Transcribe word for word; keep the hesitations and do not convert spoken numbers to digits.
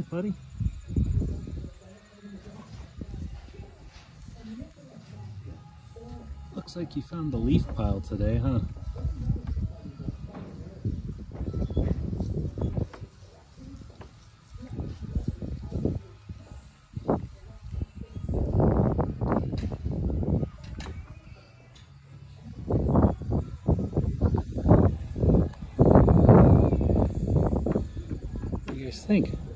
think, buddy? Looks like you found the leaf pile today, huh? What do you guys think?